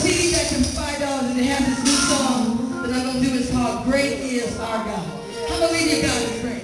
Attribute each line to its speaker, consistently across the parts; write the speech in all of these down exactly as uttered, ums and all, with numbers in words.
Speaker 1: C D back from five dollars and it has this new song that I'm going to do. It's called Great Is Our God. How many of you God is great?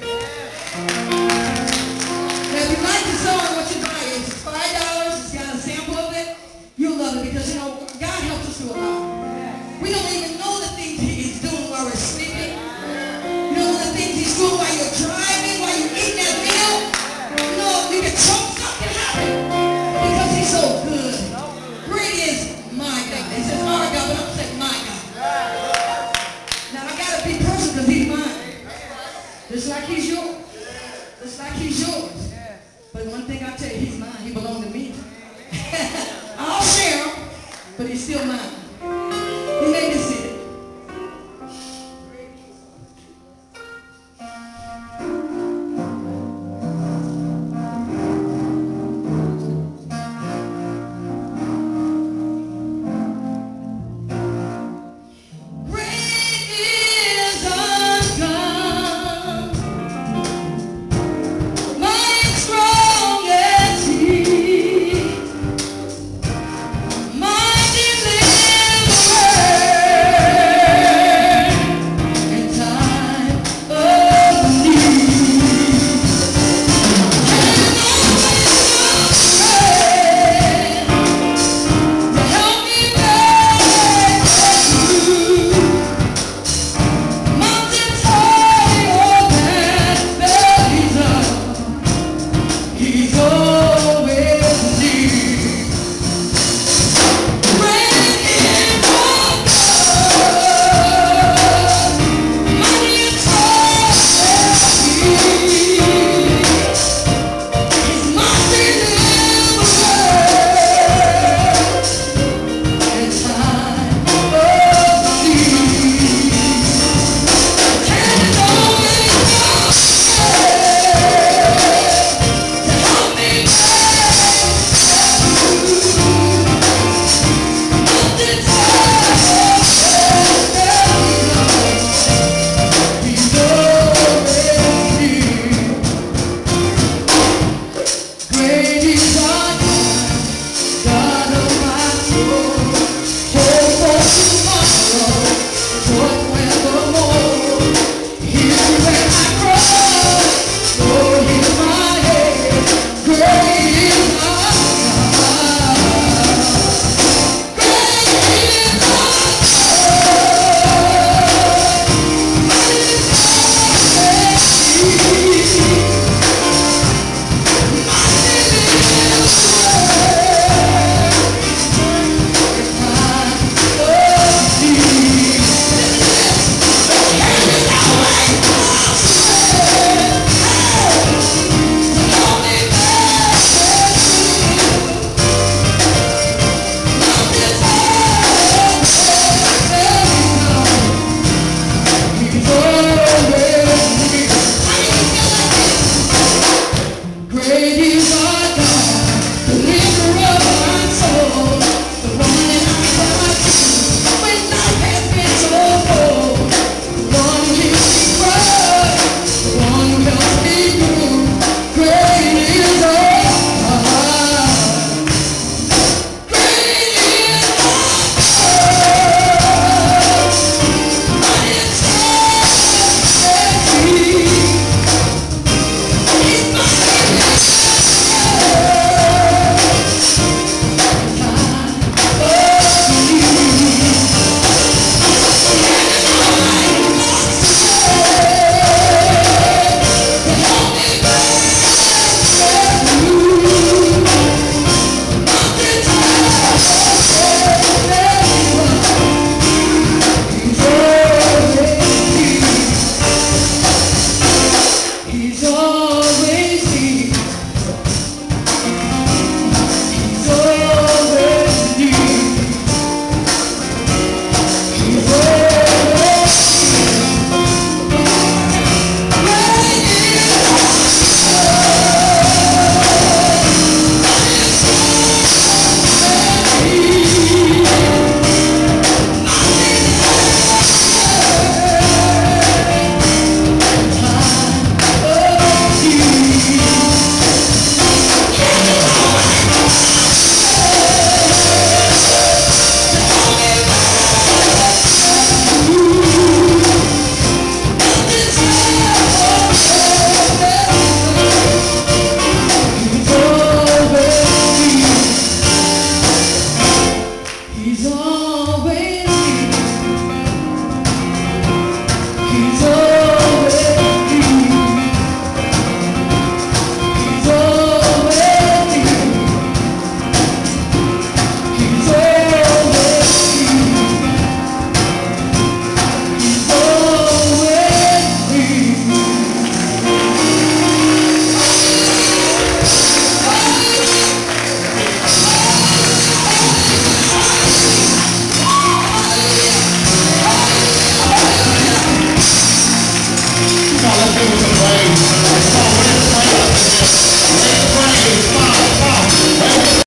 Speaker 1: Now if you like the song, what you buy is five dollars. It's got a sample of it. You'll love it because, you know, God helps us through a lot. We don't even know the things he's doing while we're sleeping. You know the things he's doing while you're driving, while you're eating that meal. You know, you can choke something happen because he's so good. Great is my God. It says our God, but I'm saying my God. Now I gotta be personal because he's mine. Just like he's yours. Just like he's yours. But one thing I tell you, he's mine. He belongs to me. I'll share him, but he's still mine.